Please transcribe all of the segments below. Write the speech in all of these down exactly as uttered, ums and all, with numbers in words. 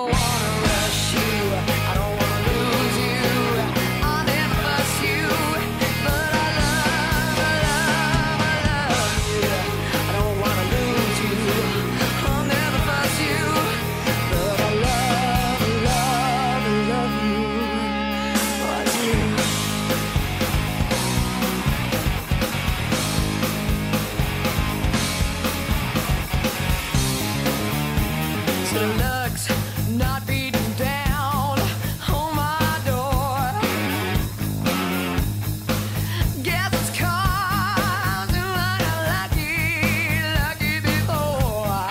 wanna rush you, I don't wanna lose you, I'll never fuss you, but I love, I love, I love you. I don't wanna lose you, I'll never fuss you, but I love, love, love you. I do. So luck's not beating down on my door. Guess it's 'cause you like a lucky, lucky before.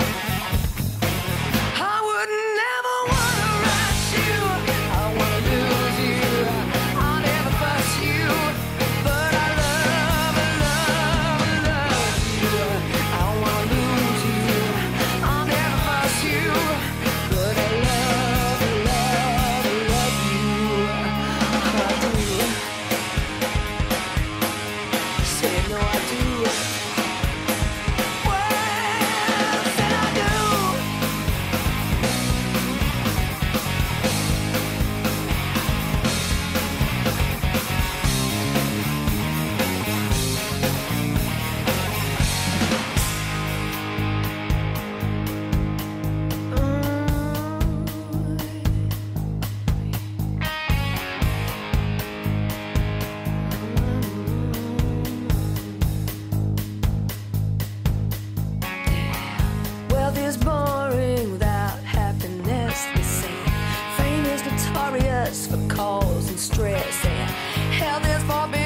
I would never wanna rush you, I wanna lose you, I'll never fuss you, but I love, love, love you. I don't wanna lose you, I'll never fuss you, but I love, love, love you. I do. Say no, I do. Well, said I do. Wealth is boring without happiness, they say. Fame is notorious for causing stress, and health is forbidden.